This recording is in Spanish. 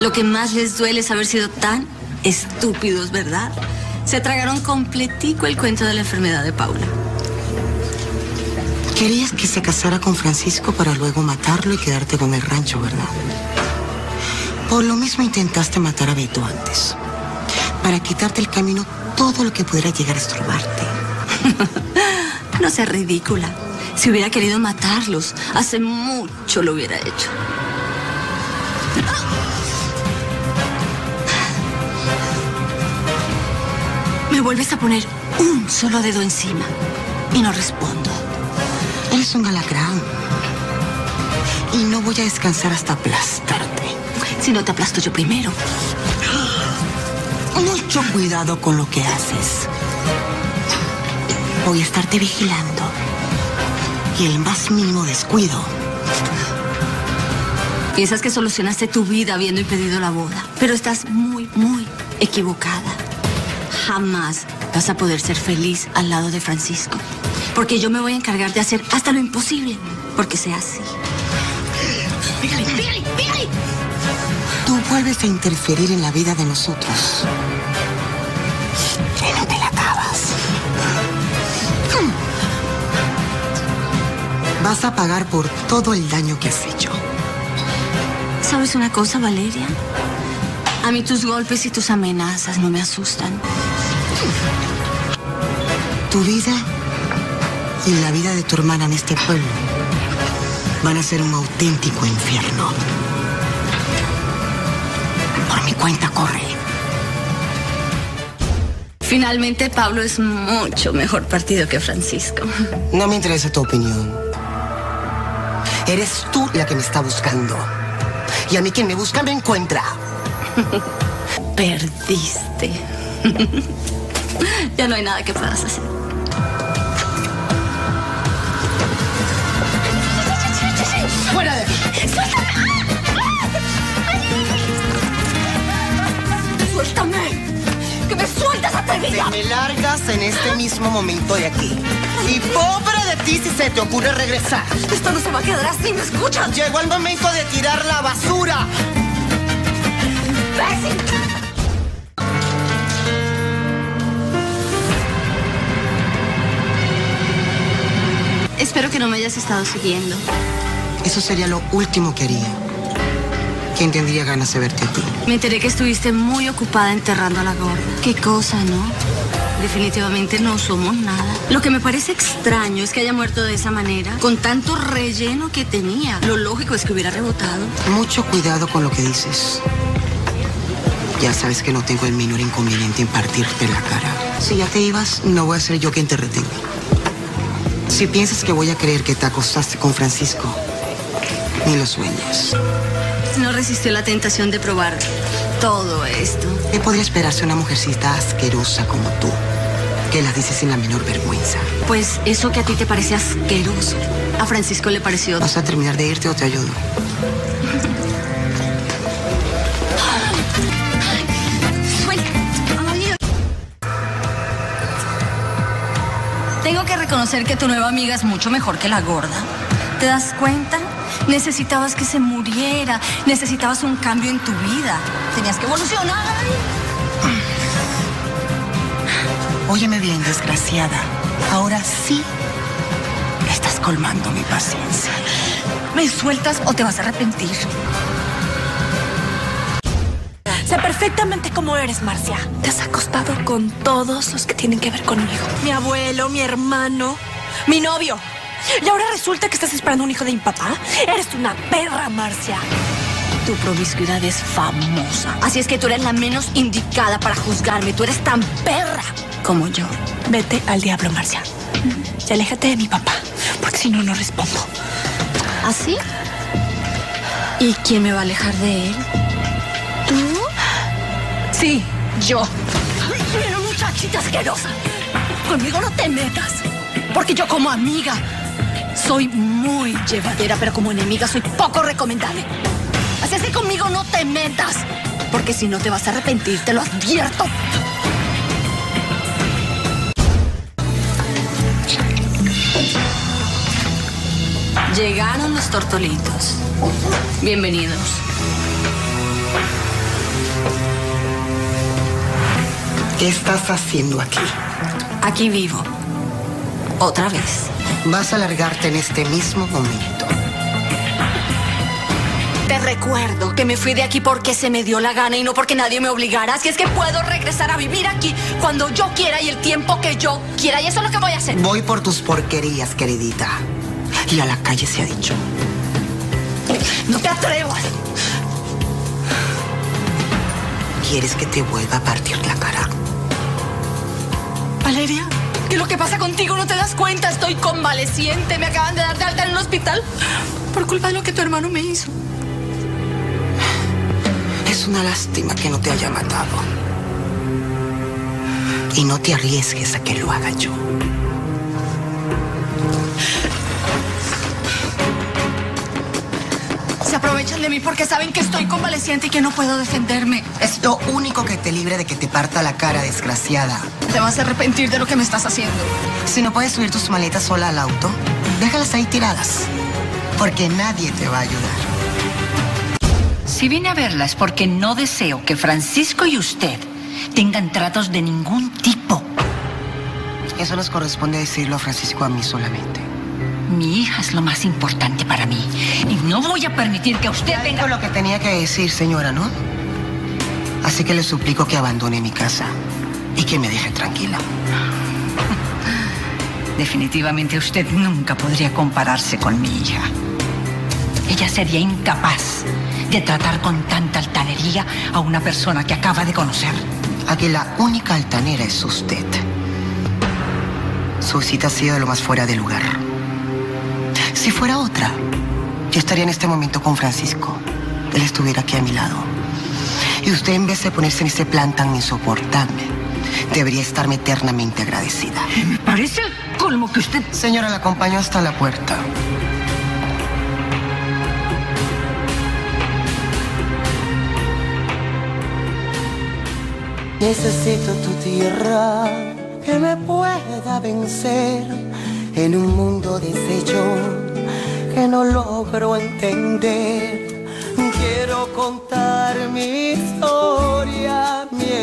Lo que más les duele es haber sido tan estúpidos, ¿verdad? Se tragaron completico el cuento de la enfermedad de Paula. Querías que se casara con Francisco para luego matarlo y quedarte con el rancho, ¿verdad? Por lo mismo intentaste matar a Beto antes, para quitarte el camino todo lo que pudiera llegar a estorbarte. No seas ridícula. Si hubiera querido matarlos, hace mucho lo hubiera hecho. Me vuelves a poner un solo dedo encima y no respondo. Eres un alacrán. Y no voy a descansar hasta aplastarte. Si no te aplasto yo primero. Mucho cuidado con lo que haces. Voy a estarte vigilando. Y el más mínimo descuido. Piensas que solucionaste tu vida habiendo impedido la boda, pero estás muy, muy equivocada. Jamás vas a poder ser feliz al lado de Francisco, porque yo me voy a encargar de hacer hasta lo imposible porque sea así. ¡Pégale, pégale, pégale! Tú vuelves a interferir en la vida de nosotros. Y no te la acabas. Vas a pagar por todo el daño que has hecho. ¿Sabes una cosa, Valeria? A mí tus golpes y tus amenazas no me asustan. Tu vida y la vida de tu hermana en este pueblo van a ser un auténtico infierno. Por mi cuenta, corre. Finalmente, Pablo es mucho mejor partido que Francisco. No me interesa tu opinión. Eres tú la que me está buscando. Y a mí quien me busca me encuentra. Perdiste. Ya no hay nada que puedas hacer. ¡Fuera de aquí! ¡Suéltame! ¡Que me sueltas, atrevida! Te me largas en este mismo momento de aquí. Y pobre de ti si se te ocurre regresar. Esto no se va a quedar así, ¿me escuchas? Llegó el momento de tirar la basura. Espero que no me hayas estado siguiendo. Eso sería lo último que haría. ¿Quién tendría ganas de verte a ti? Me enteré que estuviste muy ocupada enterrando a la gorda. Qué cosa, ¿no? Definitivamente no somos nada. Lo que me parece extraño es que haya muerto de esa manera, con tanto relleno que tenía. Lo lógico es que hubiera rebotado. Mucho cuidado con lo que dices. Ya sabes que no tengo el menor inconveniente en partirte la cara. Si ya te ibas, no voy a ser yo quien te retenga. Si piensas que voy a creer que te acostaste con Francisco, ni lo sueñes. No resistió la tentación de probar todo esto. ¿Qué podría esperarse una mujercita asquerosa como tú, que la dice sin la menor vergüenza? Pues eso que a ti te parece asqueroso, a Francisco le pareció... ¿Vas a terminar de irte o te ayudo? Tengo que reconocer que tu nueva amiga es mucho mejor que la gorda. ¿Te das cuenta? Necesitabas que se muriera. Necesitabas un cambio en tu vida. Tenías que evolucionar. Óyeme bien, desgraciada. Ahora sí estás colmando mi paciencia. ¿Me sueltas o te vas a arrepentir? Sé perfectamente cómo eres, Marcia. Te has acostado con todos los que tienen que ver conmigo. Mi abuelo, mi hermano, mi novio. Y ahora resulta que estás esperando un hijo de mi papá. Eres una perra, Marcia. Tu promiscuidad es famosa. Así es que tú eres la menos indicada para juzgarme. Tú eres tan perra como yo. Vete al diablo, Marcia. Y aléjate de mi papá, porque si no, no respondo. ¿Así? ¿Y quién me va a alejar de él? ¿Tú? Sí, yo. Pero muchachita asquerosa, conmigo no te metas. Porque yo como amiga soy muy llevadera, pero como enemiga soy poco recomendable. Así es que conmigo no te metas, porque si no te vas a arrepentir, te lo advierto. Llegaron los tortolitos. Bienvenidos. ¿Qué estás haciendo aquí? Aquí vivo. Otra vez. Vas a largarte en este mismo momento. Te recuerdo que me fui de aquí porque se me dio la gana y no porque nadie me obligara. Así es que puedo regresar a vivir aquí cuando yo quiera y el tiempo que yo quiera. Y eso es lo que voy a hacer. Voy por tus porquerías, queridita. Y a la calle se ha dicho. No te atrevas. ¿Quieres que te vuelva a partir la cara? Valeria, ¿qué es lo que pasa contigo? ¿No te das cuenta? Estoy convaleciente. Me acaban de dar de alta en un hospital por culpa de lo que tu hermano me hizo. Es una lástima que no te haya matado. Y no te arriesgues a que lo haga yo. Se aprovechan de mí porque saben que estoy convaleciente y que no puedo defenderme. Es lo único que te libre de que te parta la cara, desgraciada. Te vas a arrepentir de lo que me estás haciendo. Si no puedes subir tus maletas sola al auto, déjalas ahí tiradas. Porque nadie te va a ayudar. Si vine a verla es porque no deseo que Francisco y usted tengan tratos de ningún tipo. Eso nos corresponde decirlo a Francisco a mí solamente. Mi hija es lo más importante para mí. Y no voy a permitir que usted venga... Dijo lo que tenía que decir, señora, ¿no? Así que le suplico que abandone mi casa y que me deje tranquila. Definitivamente usted nunca podría compararse con mi hija. Ella sería incapaz de tratar con tanta altanería a una persona que acaba de conocer. Aquí la única altanera es usted. Su cita ha sido de lo más fuera de lugar. Si fuera otra, yo estaría en este momento con Francisco. Él estuviera aquí a mi lado. Y usted, en vez de ponerse en ese plan tan insoportable, debería estarme eternamente agradecida. Me parece el colmo que usted... Señora, la acompaño hasta la puerta. Necesito tu tierra que me pueda vencer en un mundo deshecho que no logro entender. Quiero contar mi historia, mi